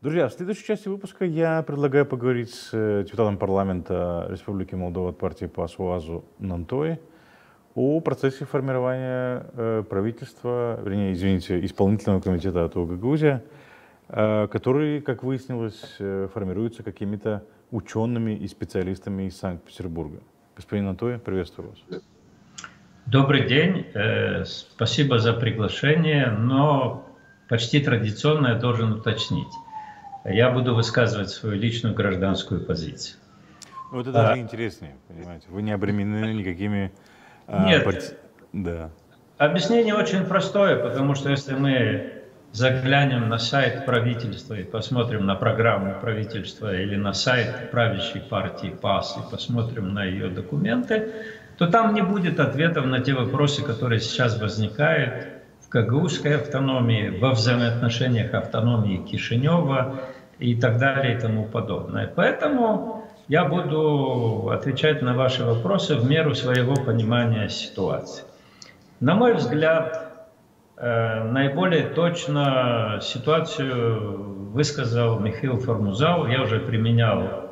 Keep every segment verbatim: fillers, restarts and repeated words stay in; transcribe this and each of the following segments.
Друзья, в следующей части выпуска я предлагаю поговорить с э, депутатом парламента Республики Молдова от партии ПАС УАЗу Нантой о процессе формирования э, правительства, вернее, извините, исполнительного комитета АТО Гагаузия, э, который, как выяснилось, э, формируется какими-то учеными и специалистами из Санкт-Петербурга. Господин Нантой, приветствую вас. Добрый день, э, спасибо за приглашение, но почти традиционно я должен уточнить. Я буду высказывать свою личную гражданскую позицию. Ну, это даже а, интереснее, понимаете. Вы не обременены никакими... Нет, а, парти... да. Объяснение очень простое, потому что если мы заглянем на сайт правительства и посмотрим на программу правительства или на сайт правящей партии ПАС и посмотрим на ее документы, то там не будет ответов на те вопросы, которые сейчас возникают в гагаузской автономии, во взаимоотношениях автономии Кишинева и так далее и тому подобное. Поэтому я буду отвечать на ваши вопросы в меру своего понимания ситуации. На мой взгляд, наиболее точно ситуацию высказал Михаил Формузал. Я уже применял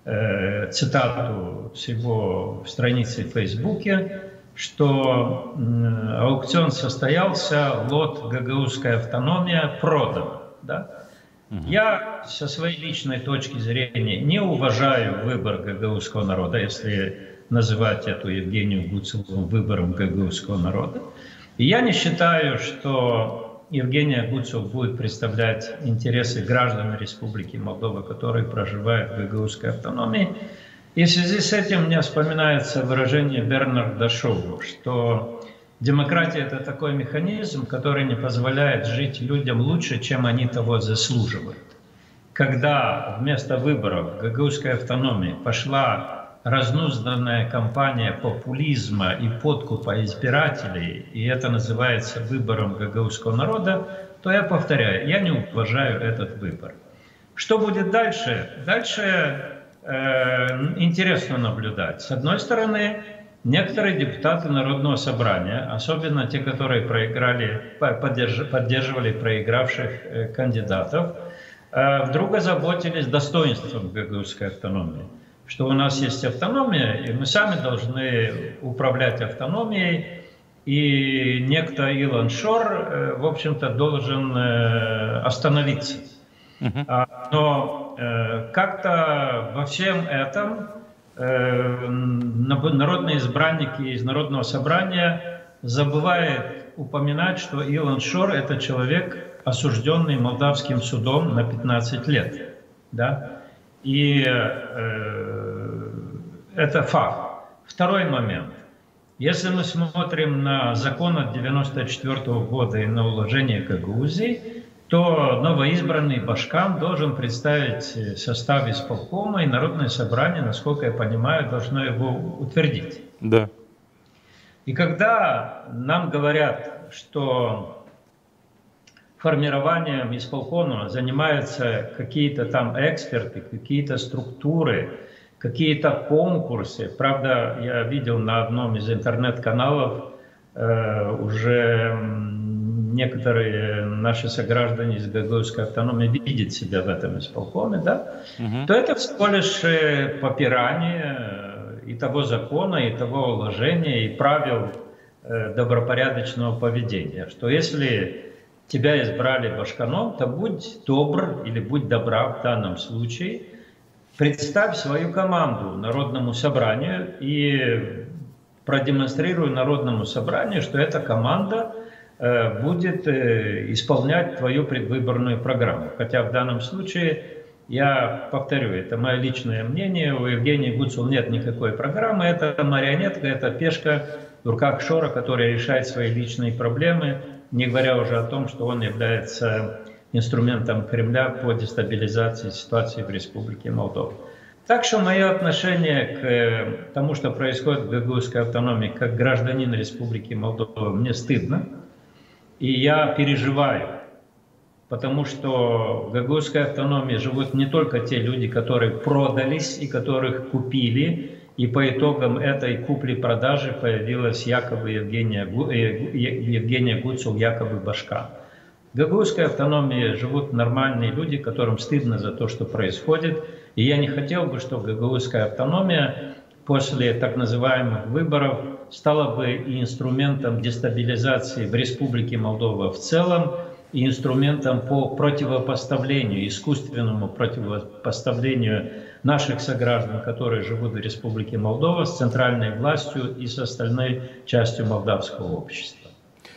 цитату с его страницы в Фейсбуке, что аукцион состоялся, лот «Гагаузская автономия» продан. Да? Угу. Я со своей личной точки зрения не уважаю выбор гагаузского народа, если называть эту Евгению Гуцулову выбором гагаузского народа. И я не считаю, что Евгения Гуцул будет представлять интересы граждан Республики Молдова, которые проживают в гагаузской автономии. И в связи с этим мне вспоминается выражение Бернарда Шоу, что демократия – это такой механизм, который не позволяет жить людям лучше, чем они того заслуживают. Когда вместо выборов в гагаузской автономии пошла разнузданная кампания популизма и подкупа избирателей, и это называется выбором гагаузского народа, то я повторяю, я не уважаю этот выбор. Что будет дальше? Дальше э, интересно наблюдать. С одной стороны, некоторые депутаты Народного собрания, особенно те, которые проиграли, поддерживали проигравших э, кандидатов, э, вдруг озаботились достоинством гагаузской автономии. Что у нас есть автономия, и мы сами должны управлять автономией, и некто Илон Шор, в общем-то, должен остановиться. Uh-huh. Но как-то во всем этом народные избранники из Народного собрания забывают упоминать, что Илон Шор – это человек, осужденный молдавским судом на пятнадцать лет. Да? И э, это факт. Второй момент. Если мы смотрим на закон от девяносто четвёртого года и на уложение Гагаузии, то новоизбранный Башкан должен представить состав исполкома, и Народное собрание, насколько я понимаю, должно его утвердить. Да. И когда нам говорят, что формированием исполкома занимаются какие-то там эксперты, какие-то структуры, какие-то конкурсы. Правда, я видел на одном из интернет-каналов э, уже некоторые наши сограждане из гагаузской автономии видят себя в этом исполкоме, да? Угу. То это всего лишь попирание и того закона, и того уложения, и правил э, добропорядочного поведения. Что если тебя избрали Башканом, то будь добр или будь добра в данном случае, представь свою команду Народному собранию и продемонстрируй Народному собранию, что эта команда э, будет э, исполнять твою предвыборную программу. Хотя в данном случае, я повторю, это мое личное мнение, у Евгении Гуцул нет никакой программы, это марионетка, это пешка в руках Шора, которая решает свои личные проблемы, не говоря уже о том, что он является инструментом Кремля по дестабилизации ситуации в Республике Молдова. Так что мое отношение к тому, что происходит в гагаузской автономии, как гражданин Республики Молдова, мне стыдно. И я переживаю, потому что в гагаузской автономии живут не только те люди, которые продались и которых купили, и по итогам этой купли-продажи появилась якобы Евгения, Евгения Гуцул, якобы Башкан. гагаузской автономии живут нормальные люди, которым стыдно за то, что происходит. И я не хотел бы, чтобы гагаузская автономия после так называемых выборов стала бы и инструментом дестабилизации в Республике Молдова в целом, и инструментом по противопоставлению, искусственному противопоставлению наших сограждан, которые живут в Республике Молдова, с центральной властью и с остальной частью молдавского общества.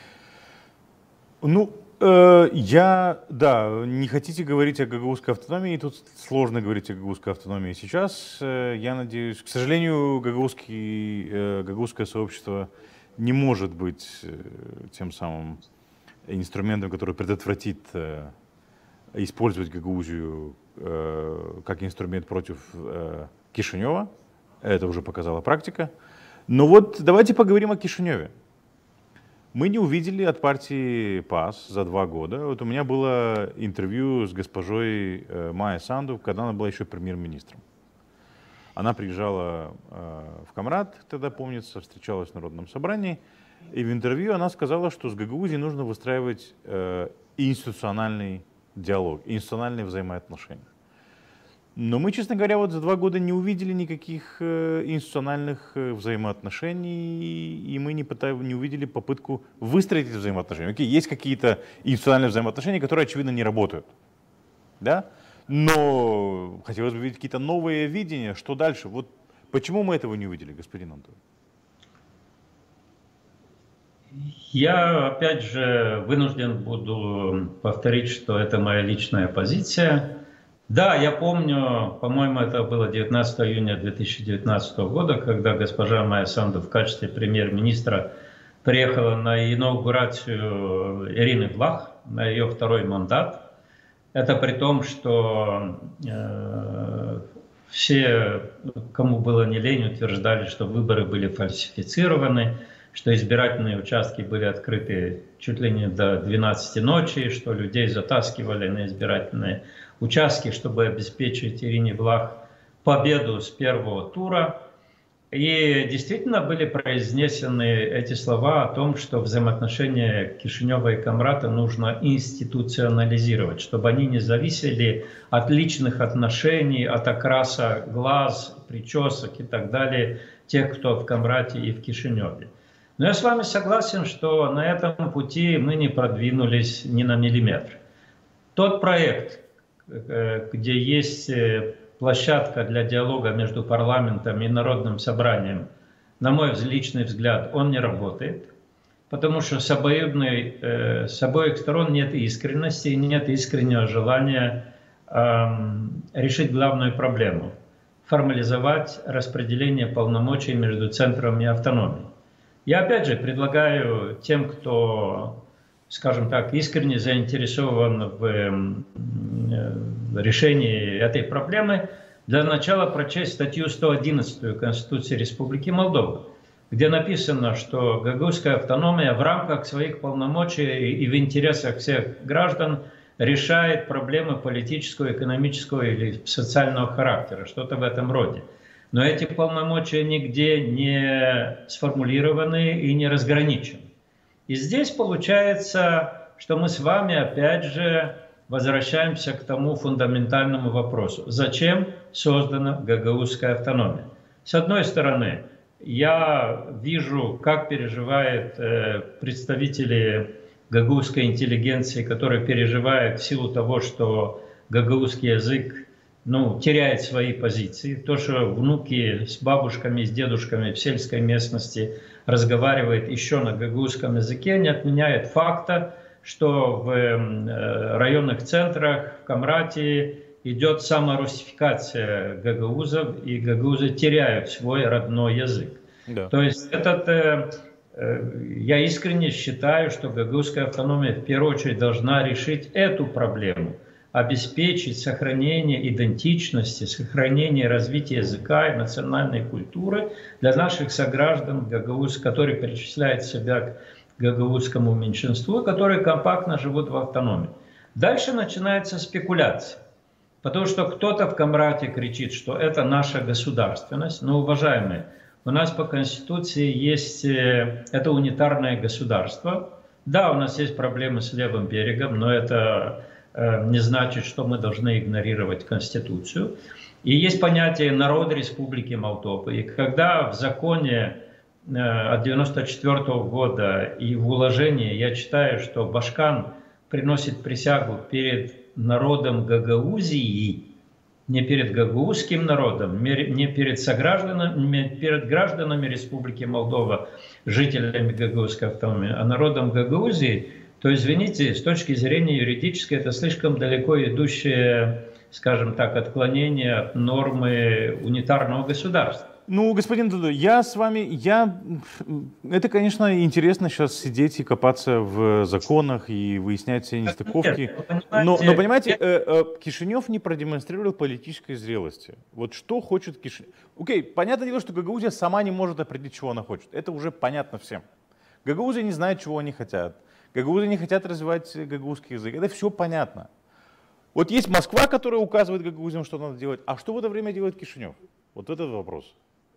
Ну, э, я, да, не хотите говорить о гагаузской автономии, тут сложно говорить о гагаузской автономии сейчас. Э, я надеюсь, к сожалению, гагаузский, э, гагаузское сообщество не может быть э, тем самым инструментом, который предотвратит э, использовать Гагаузию э, как инструмент против э, Кишинева. Это уже показала практика. Но вот давайте поговорим о Кишиневе. Мы не увидели от партии ПАС за два года. Вот у меня было интервью с госпожой э, Майей Санду, когда она была еще премьер-министром. Она приезжала э, в Камрад, тогда помнится, встречалась в Народном собрании. И в интервью она сказала, что с Гагаузией нужно выстраивать э, институциональный диалог, институциональные взаимоотношения. Но мы, честно говоря, вот за два года не увидели никаких э, институциональных э, взаимоотношений, и мы не, пытаем, не увидели попытку выстроить эти взаимоотношения. Окей, есть какие-то институциональные взаимоотношения, которые, очевидно, не работают. Да? Но хотелось бы видеть какие-то новые видения, что дальше. Вот почему мы этого не увидели, господин Антон? Я, опять же, вынужден буду повторить, что это моя личная позиция. Да, я помню, по-моему, это было девятнадцатого июня две тысячи девятнадцатого года, когда госпожа Майя Санду в качестве премьер-министра приехала на инаугурацию Ирины Влах, на ее второй мандат. Это при том, что э, все, кому было не лень, утверждали, что выборы были фальсифицированы, что избирательные участки были открыты чуть ли не до двенадцати ночи, что людей затаскивали на избирательные участки, чтобы обеспечить Ирине Влах победу с первого тура. И действительно были произнесены эти слова о том, что взаимоотношения Кишинева и Камрата нужно институционализировать, чтобы они не зависели от личных отношений, от окраса глаз, причесок и так далее тех, кто в Камрате и в Кишиневе. Но я с вами согласен, что на этом пути мы не продвинулись ни на миллиметр. Тот проект, где есть площадка для диалога между парламентом и народным собранием, на мой личный взгляд, он не работает, потому что с, обоюдной, с обоих сторон нет искренности и нет искреннего желания решить главную проблему – формализовать распределение полномочий между центром и автономией. Я опять же предлагаю тем, кто, скажем так, искренне заинтересован в решении этой проблемы, для начала прочесть статью сто одиннадцать Конституции Республики Молдова, где написано, что гагаузская автономия в рамках своих полномочий и в интересах всех граждан решает проблемы политического, экономического или социального характера, что-то в этом роде. Но эти полномочия нигде не сформулированы и не разграничены. И здесь получается, что мы с вами опять же возвращаемся к тому фундаментальному вопросу. Зачем создана гагаузская автономия? С одной стороны, я вижу, как переживают э, представители гагаузской интеллигенции, которые переживают в силу того, что гагаузский язык ну, теряет свои позиции. То, что внуки с бабушками, с дедушками в сельской местности разговаривают еще на гагаузском языке, не отменяет факта, что в районных центрах, в Камрате идет саморусификация гагаузов, и гагаузы теряют свой родной язык. Да. То есть этот, э, э, я искренне считаю, что гагаузская автономия в первую очередь должна решить эту проблему, обеспечить сохранение идентичности, сохранение развития языка и национальной культуры для наших сограждан, гагауз, которые причисляют себя к гагаузскому меньшинству, которые компактно живут в автономии. Дальше начинается спекуляция, потому что кто-то в Камрате кричит, что это наша государственность. Но, уважаемые, у нас по Конституции есть это унитарное государство, Да, у нас есть проблемы с левым берегом, но это э, не значит, что мы должны игнорировать Конституцию. И есть понятие «народ Республики Молдова». И когда в законе э, от девяносто четвёртого года и в уложении я читаю, что Башкан приносит присягу перед народом Гагаузии, не перед гагаузским народом, не перед согражданами, перед гражданами Республики Молдова, жителями Гагаузской автономии, а народом Гагаузии, то, извините, с точки зрения юридической, это слишком далеко идущее, скажем так, отклонение от нормы унитарного государства. Ну, господин Дуду, я с вами, я, это, конечно, интересно сейчас сидеть и копаться в законах и выяснять все нестыковки. Нет, но, но, понимаете, э, э, Кишинев не продемонстрировал политической зрелости. Вот что хочет Кишинев? Окей, понятное дело, что Гагаузия сама не может определить, чего она хочет. Это уже понятно всем. Гагаузия не знает, чего они хотят. Гагаузия не хотят развивать гагаузский язык. Это все понятно. Вот есть Москва, которая указывает гагаузям, что надо делать. А что в это время делает Кишинев? Вот этот вопрос.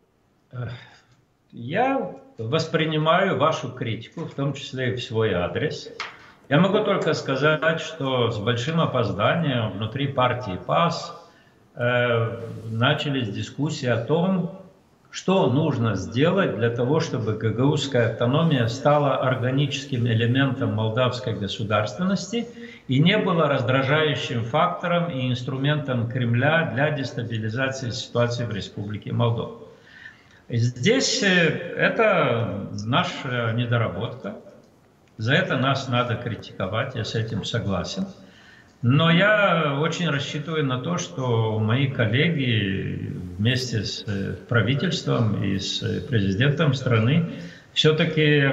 Я воспринимаю вашу критику, в том числе и в свой адрес. Я могу только сказать, что с большим опозданием внутри партии ПАС э, начались дискуссии о том, что нужно сделать для того, чтобы гагаузская автономия стала органическим элементом молдавской государственности и не была раздражающим фактором и инструментом Кремля для дестабилизации ситуации в Республике Молдова. Здесь это наша недоработка, за это нас надо критиковать, я с этим согласен. Но я очень рассчитываю на то, что мои коллеги вместе с правительством и с президентом страны все-таки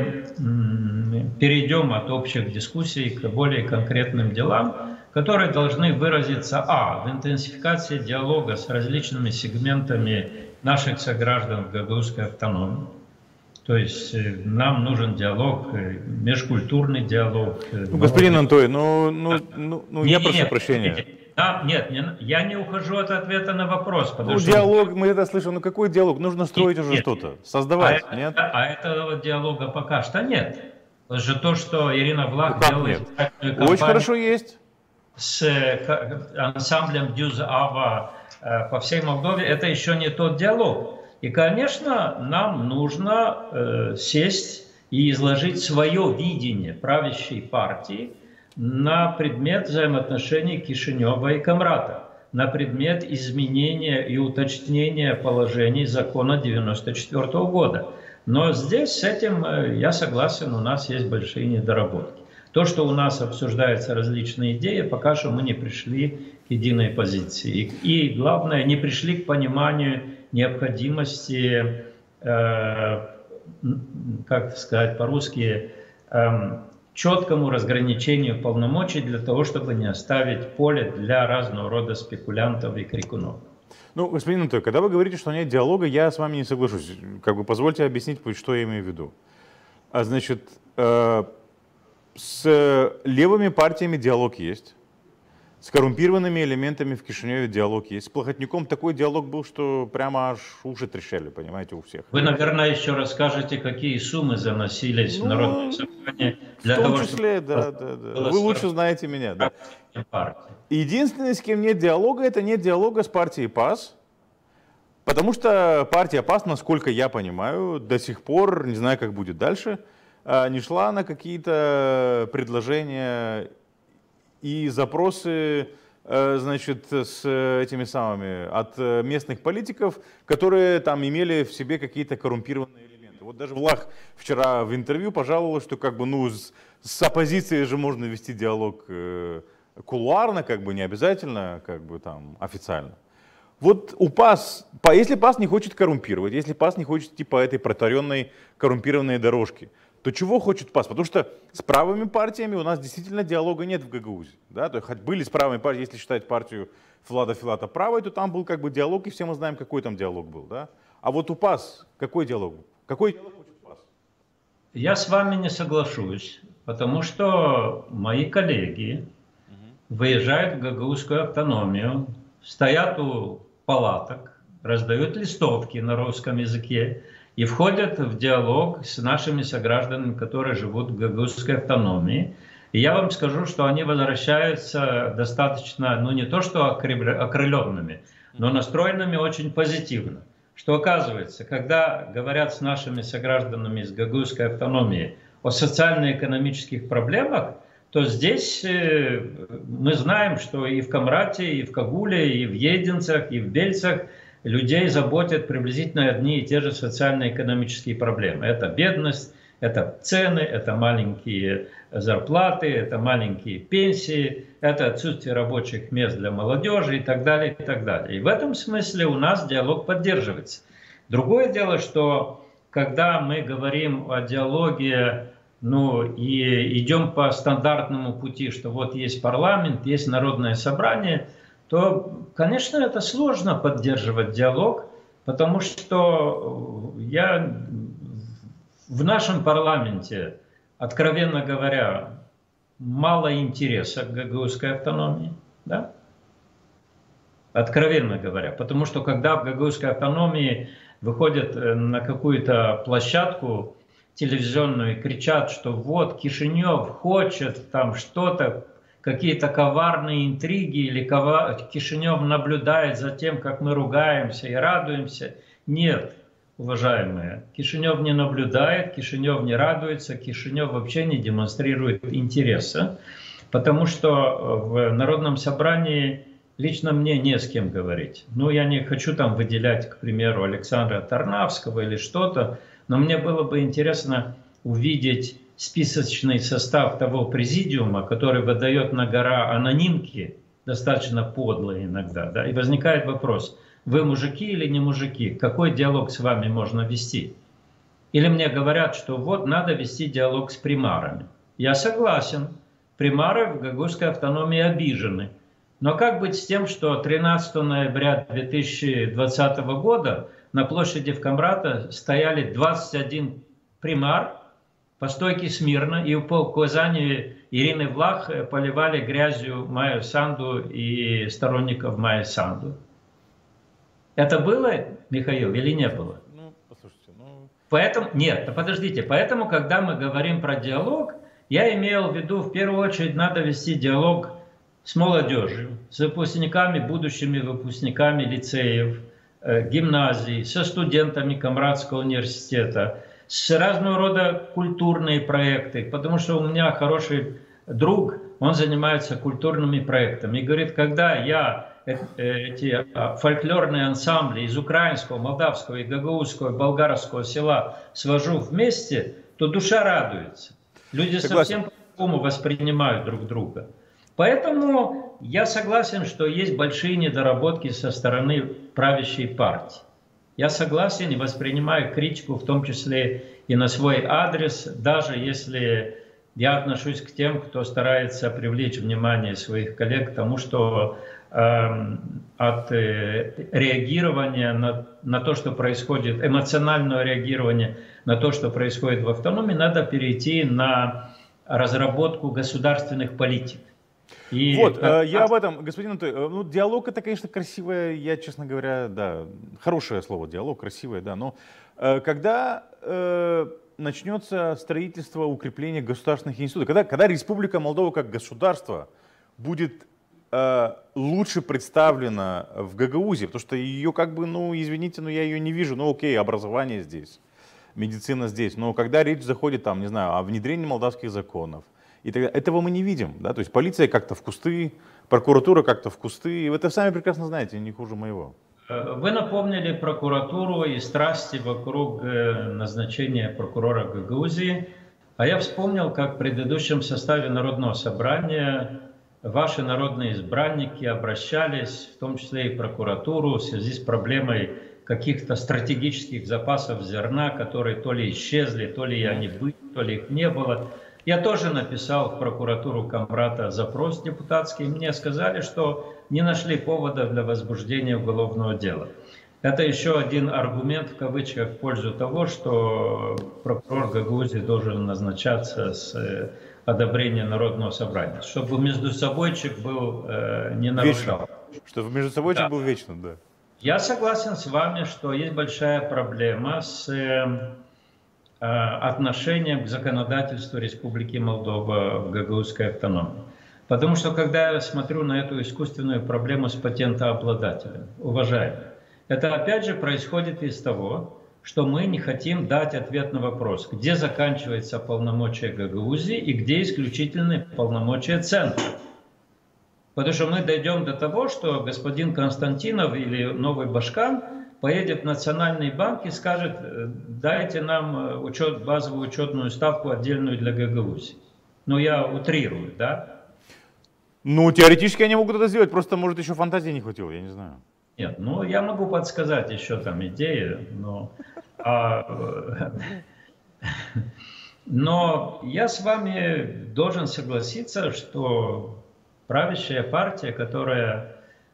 перейдем от общих дискуссий к более конкретным делам, которые должны выразиться а. в интенсификации диалога с различными сегментами наших сограждан в гагаузской автономии. То есть нам нужен диалог, межкультурный диалог. Ну, господин Антой, ну, ну, ну, ну я прошу нет, прощения. Нет, да, нет, не, я не ухожу от ответа на вопрос. Ну, что... диалог, мы это слышим, ну какой диалог? Нужно строить нет, уже что-то, создавать, а нет? Это, а этого диалога пока что нет. Это же то, что Ирина Влах ну, делает. Очень хорошо есть. С ансамблем Дюз Ава по всей Молдове, это еще не тот диалог. И, конечно, нам нужно э, сесть и изложить свое видение правящей партии на предмет взаимоотношений Кишинева и Камрата, на предмет изменения и уточнения положений закона девяносто четвёртого года. Но здесь с этим э, я согласен, у нас есть большие недоработки. То, что у нас обсуждаются различные идеи, пока что мы не пришли к единой позиции. И, и главное, не пришли к пониманию необходимости, э, как сказать по-русски, э, четкому разграничению полномочий для того, чтобы не оставить поле для разного рода спекулянтов и крикунов. Ну, господин Антой, когда вы говорите, что нет диалога, я с вами не соглашусь. Как бы позвольте объяснить, что я имею в виду. А, значит, э, с левыми партиями диалог есть. С коррумпированными элементами в Кишиневе диалог есть. С Плохотнюком такой диалог был, что прямо аж уши трещали, понимаете, у всех. Вы, наверное, еще расскажете, какие суммы заносились ну, в народное собрание для того, чтобы... В том числе, чтобы... да, да, да. Вы лучше знаете меня, да. Единственное, с кем нет диалога, это нет диалога с партией ПАС. Потому что партия ПАС, насколько я понимаю, до сих пор, не знаю, как будет дальше, не шла на какие-то предложения и запросы, значит, с этими самыми, от местных политиков, которые там имели в себе какие-то коррумпированные элементы. Вот даже Влах вчера в интервью пожаловалась, что как бы, ну, с, с оппозицией же можно вести диалог э, кулуарно, как бы не обязательно, как бы там официально. Вот у ПАС, если ПАС не хочет коррумпировать, если ПАС не хочет идти по этой протаренной коррумпированной дорожке, то чего хочет ПАС? Потому что с правыми партиями у нас действительно диалога нет в Гагаузии. Да? То есть, хоть были с правыми партиями, если считать партию Влада Филата правой, то там был как бы диалог, и все мы знаем, какой там диалог был. Да? А вот у ПАС какой диалог? Какой диалог хочет ПАС? Я с вами не соглашусь, потому что мои коллеги угу. выезжают в гагаузскую автономию, стоят у палаток, раздают листовки на русском языке и входят в диалог с нашими согражданами, которые живут в гагаузской автономии. И я вам скажу, что они возвращаются достаточно, ну не то что окрыленными, но настроенными очень позитивно. Что оказывается, когда говорят с нашими согражданами из гагаузской автономии о социально-экономических проблемах, то здесь мы знаем, что и в Камрате, и в Кагуле, и в Единцах, и в Бельцах людей заботят приблизительно одни и те же социально-экономические проблемы. Это бедность, это цены, это маленькие зарплаты, это маленькие пенсии, это отсутствие рабочих мест для молодежи и так далее, и так далее. И в этом смысле у нас диалог поддерживается. Другое дело, что когда мы говорим о диалоге, ну и идем по стандартному пути, что вот есть парламент, есть народное собрание, то, конечно, это сложно поддерживать диалог, потому что я в нашем парламенте, откровенно говоря, мало интереса к гагаузской автономии, да? Откровенно говоря, потому что когда в гагаузской автономии выходят на какую-то площадку телевизионную и кричат, что вот Кишинев хочет там что-то, какие-то коварные интриги, или Кишинев наблюдает за тем, как мы ругаемся и радуемся. Нет, уважаемые, Кишинев не наблюдает, Кишинев не радуется, Кишинев вообще не демонстрирует интереса, потому что в Народном собрании лично мне не с кем говорить. Ну, я не хочу там выделять, к примеру, Александра Тарнавского или что-то, но мне было бы интересно увидеть списочный состав того президиума, который выдает на гора анонимки, достаточно подлые иногда, да, и возникает вопрос, вы мужики или не мужики, какой диалог с вами можно вести? Или мне говорят, что вот надо вести диалог с примарами. Я согласен, примары в гагаузской автономии обижены. Но как быть с тем, что тринадцатого ноября две тысячи двадцатого года на площади в Камрата стояли двадцать один примар по стойке смирно, и по указанию Ирины Влах поливали грязью Майю Санду и сторонников Майи Санду. Это было, Михаил, или не было? Ну, послушайте, ну... Поэтому, нет, подождите, поэтому, когда мы говорим про диалог, я имел в виду, в первую очередь, надо вести диалог с молодежью, с выпускниками, будущими выпускниками лицеев, э, гимназий, со студентами Камратского университета, с разного рода культурные проекты, потому что у меня хороший друг, он занимается культурными проектами, и говорит, когда я эти фольклорные ансамбли из украинского, молдавского, и гагаузского, и болгарского села свожу вместе, то душа радуется. Люди Согласен. Совсем по-другому воспринимают друг друга. Поэтому я согласен, что есть большие недоработки со стороны правящей партии. Я согласен и воспринимаю критику, в том числе и на свой адрес, даже если я отношусь к тем, кто старается привлечь внимание своих коллег к тому, что э, от э, реагирования на, на то, что происходит, эмоционального реагирования на то, что происходит в автономии, надо перейти на разработку государственных политик. И вот, как... я об этом, господин Анатолий, ну, диалог это, конечно, красивое, я, честно говоря, да, хорошее слово, диалог, красивое, да, но э, когда э, начнется строительство, укрепление государственных институтов, когда, когда Республика Молдова как государство будет э, лучше представлена в Гагаузе, потому что ее как бы, ну, извините, но я ее не вижу, ну, окей, образование здесь, медицина здесь, но когда речь заходит, там, не знаю, о внедрении молдавских законов, и тогда этого мы не видим, да, то есть полиция как-то в кусты, прокуратура как-то в кусты, и вы это сами прекрасно знаете, не хуже моего. Вы напомнили прокуратуру и страсти вокруг назначения прокурора Гагаузии, а я вспомнил, как в предыдущем составе Народного собрания ваши народные избранники обращались, в том числе и в прокуратуру, в связи с проблемой каких-то стратегических запасов зерна, которые то ли исчезли, то ли они были, то ли их не было. Я тоже написал в прокуратуру Камрата запрос депутатский, и мне сказали, что не нашли повода для возбуждения уголовного дела. Это еще один аргумент, в кавычках, в пользу того, что прокурор Гагаузии должен назначаться с одобрения Народного собрания, чтобы между собойчик был э, не нарушал. Вечно. Чтобы между собойчик да. был вечно, да. Я согласен с вами, что есть большая проблема с э, отношением к законодательству Республики Молдова в гагаузской автономии. Потому что, когда я смотрю на эту искусственную проблему с патентообладателем, уважаемый, это опять же происходит из того, что мы не хотим дать ответ на вопрос, где заканчивается полномочия Гагаузии и где исключительные полномочия центра. Потому что мы дойдем до того, что господин Константинов или новый Башкан поедет в Национальный банк и скажет, дайте нам учет, базовую учетную ставку отдельную для Гагаузии. Ну, я утрирую, да? Ну, теоретически они могут это сделать, просто, может, еще фантазии не хватило, я не знаю. Нет, ну, я могу подсказать еще там идеи, но... А, но я с вами должен согласиться, что правящая партия, которая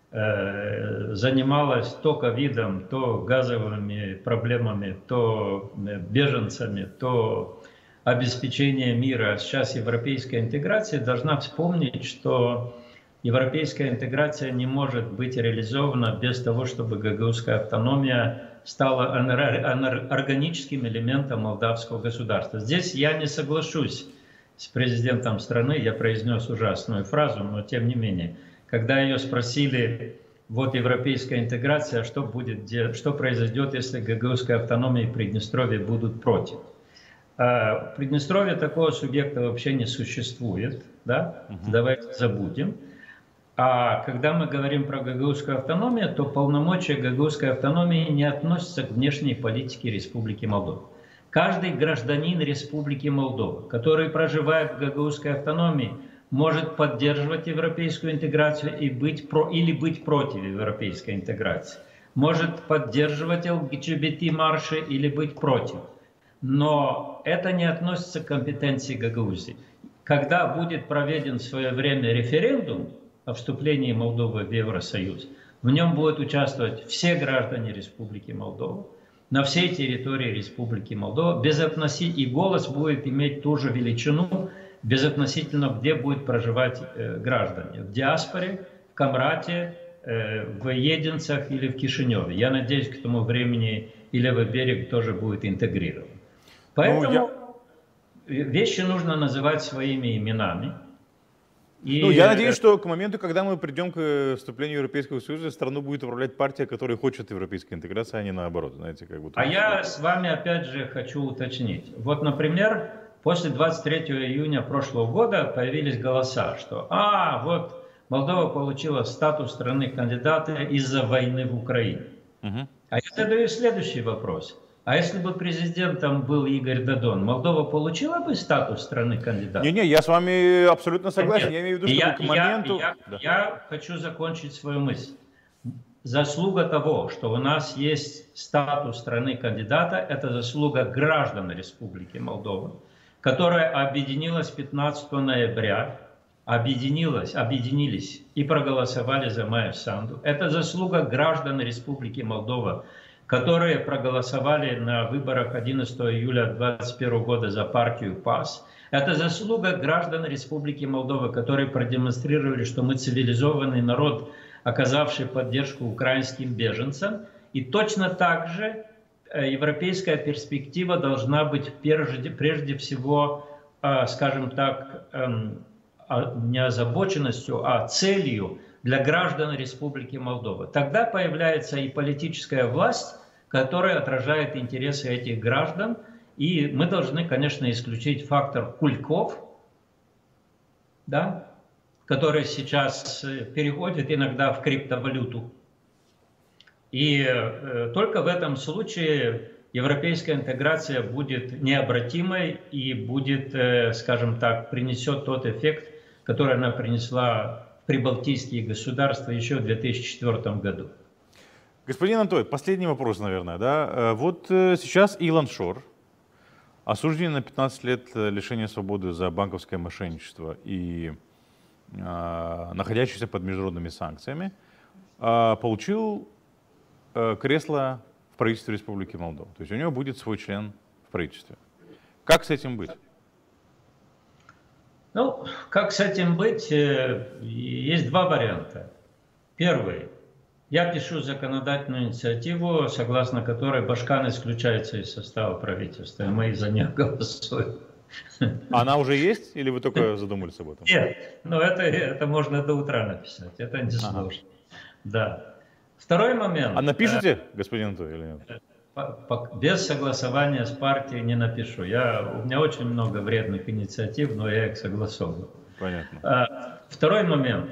э, занималась то ковидом, то газовыми проблемами, то беженцами, то обеспечением мира, сейчас европейская интеграция, должна вспомнить, что европейская интеграция не может быть реализована без того, чтобы гагаузская автономия стала органическим элементом молдавского государства. Здесь я не соглашусь с президентом страны, я произнес ужасную фразу, но тем не менее, когда ее спросили, вот европейская интеграция, что будет, что произойдет, если гагаузская автономия и Приднестровье будут против? В Приднестровье такого субъекта вообще не существует, да? Uh-huh. Давайте забудем. А когда мы говорим про гагаузскую автономию, то полномочия гагаузской автономии не относятся к внешней политике Республики Молдова. Каждый гражданин Республики Молдова, который проживает в гагаузской автономии, может поддерживать европейскую интеграцию и быть про, или быть против европейской интеграции. Может поддерживать эл гэ бэ тэ-марши или быть против. Но это не относится к компетенции Гагаузии. Когда будет проведен в свое время референдум о вступлении Молдовы в Евросоюз, в нем будут участвовать все граждане Республики Молдова, на всей территории Республики Молдова, без относи... и голос будет иметь ту же величину, безотносительно где будут проживать э, граждане. В диаспоре, в Камрате, э, в Единцах или в Кишиневе. Я надеюсь, к тому времени и левый берег тоже будет интегрирован. Поэтому ну, я... вещи нужно называть своими именами. И... Ну, я надеюсь, что к моменту, когда мы придем к вступлению в Европейского Союза, страну будет управлять партия, которая хочет европейской интеграции, а не наоборот. Знаете, как будто... А я с вами опять же хочу уточнить. Вот, например, после двадцать третьего июня прошлого года появились голоса, что а, вот Молдова получила статус страны-кандидата из-за войны в Украине. Угу. А я задаю следующий вопрос. А если бы президентом был Игорь Додон, Молдова получила бы статус страны-кандидата? Не-не, я с вами абсолютно согласен. Нет, я имею в виду, что я, к моменту... Я, я, да. я хочу закончить свою мысль. Заслуга того, что у нас есть статус страны-кандидата, это заслуга граждан Республики Молдова, которая объединилась пятнадцатого ноября, объединилась, объединились и проголосовали за Майю Санду. Это заслуга граждан Республики Молдова, которые проголосовали на выборах одиннадцатого июля две тысячи двадцать первого года за партию ПАС. Это заслуга граждан Республики Молдова, которые продемонстрировали, что мы цивилизованный народ, оказавший поддержку украинским беженцам. И точно так же европейская перспектива должна быть прежде, прежде всего, скажем так, не озабоченностью, а целью для граждан Республики Молдова. Тогда появляется и политическая власть, которая отражает интересы этих граждан. И мы должны, конечно, исключить фактор кульков, да, который сейчас переходит иногда в криптовалюту. И э, только в этом случае европейская интеграция будет необратимой и будет, э, скажем так, принесет тот эффект, который она принесла прибалтийские государства еще в две тысячи четвёртом году. Господин Антой, последний вопрос, наверное. Да? Вот сейчас Илон Шор, осужденный на пятнадцать лет лишения свободы за банковское мошенничество и э, находящийся под международными санкциями, э, получил э, кресло в правительстве Республики Молдова. То есть у него будет свой член в правительстве. Как с этим быть? Ну, как с этим быть? Есть два варианта. Первый. Я пишу законодательную инициативу, согласно которой Башкан исключается из состава правительства, и мы за нее голосуем. Она уже есть, или вы только задумались об этом? Нет, но это, это можно до утра написать, это не сложно. Ага. Да. Второй момент. А напишите, господин Антой, или нет? Без согласования с партией не напишу. Я, у меня очень много вредных инициатив, но я их согласовываю. Понятно. Второй момент.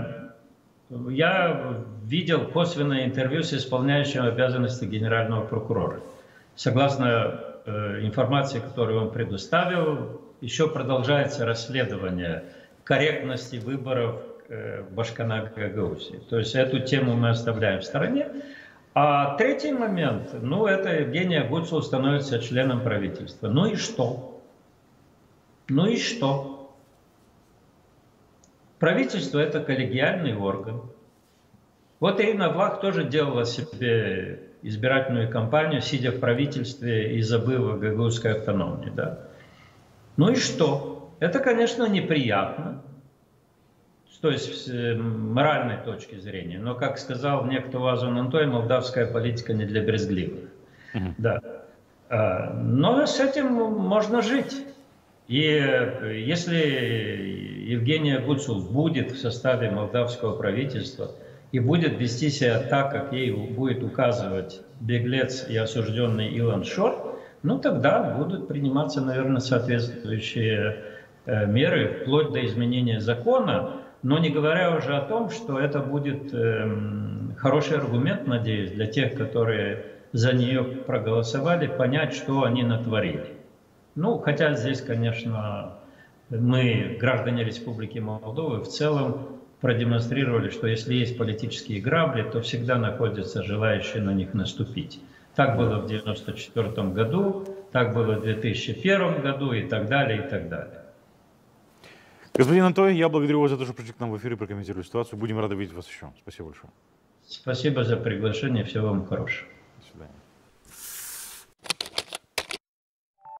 Я видел косвенное интервью с исполняющим обязанности генерального прокурора. Согласно информации, которую он предоставил, еще продолжается расследование корректности выборов в Башкана-Гагаузии. То есть эту тему мы оставляем в стороне. А третий момент, ну, это Евгения Гуцул становится членом правительства. Ну и что? Ну и что? Правительство – это коллегиальный орган. Вот Ирина Влах тоже делала себе избирательную кампанию, сидя в правительстве и забыв о гагаузской автономии. Да? Ну и что? Это, конечно, неприятно. То есть с моральной точки зрения. Но, как сказал некто Вазон Антой, молдавская политика не для брезгливых. Mm-hmm. Да. Но с этим можно жить. И если Евгения Гуцул будет в составе молдавского правительства и будет вести себя так, как ей будет указывать беглец и осужденный Илон Шор, ну тогда будут приниматься, наверное, соответствующие меры, вплоть до изменения закона. Но не говоря уже о том, что это будет э, хороший аргумент, надеюсь, для тех, которые за нее проголосовали, понять, что они натворили. Ну, хотя здесь, конечно, мы, граждане Республики Молдова, в целом продемонстрировали, что если есть политические грабли, то всегда находятся желающие на них наступить. Так было в девяносто четвёртом году, так было в две тысячи первом году и так далее, и так далее. Господин Антой, я благодарю вас за то, что пришли к нам в эфир и прокомментировали ситуацию. Будем рады видеть вас еще. Спасибо большое. Спасибо за приглашение. Всего вам хорошего. До свидания.